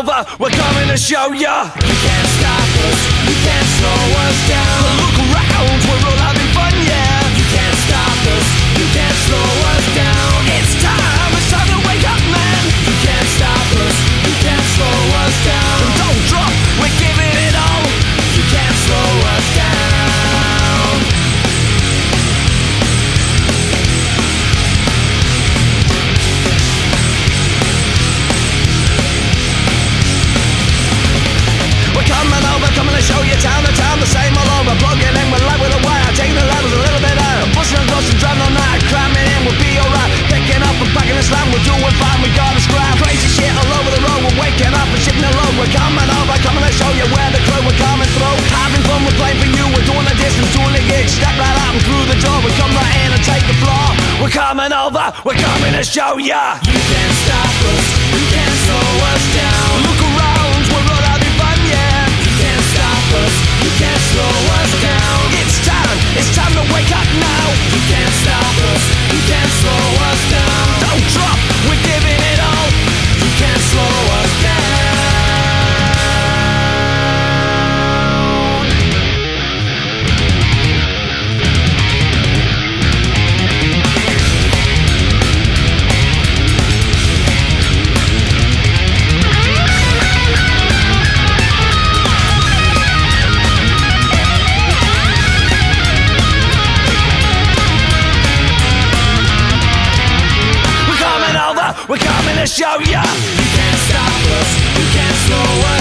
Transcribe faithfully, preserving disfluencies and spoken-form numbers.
over, we're coming to show ya. You can't stop us, you can't slow us down. Look around, we're all having fun, yeah. You can't stop us, you can't slow us down. It's time, it's time to wake up, man. You can't stop us, you can't slow us down. So don't drop, we're giving it all. You can't slow us down. We're coming over, coming to show you town to town, the same all over. Plugging in with light with a wire, taking the levels a little bit higher. Pushing across and driving all night, cramming in, we'll be alright. Picking up and packing the slam, we're doing fine, we got a scrap. Crazy shit all over the road, we're waking up and shipping the load. We're coming over, coming to show you where the crew we're coming through. Having fun, we're playing for you, we're doing the distance, doing the gigs. Step right out and through the door, we come right in and take the floor. We're coming over, we're coming to show ya. You can't stop us, you can't slow us down. Look around, we're all having fun, yeah. You can't stop us, you can't slow us down. It's time, it's time to wake up now. You can't stop us, you can't slow us down. Don't drop, we're giving it all. You can't slow us down. We're coming to show ya. You can't stop us, you can't slow us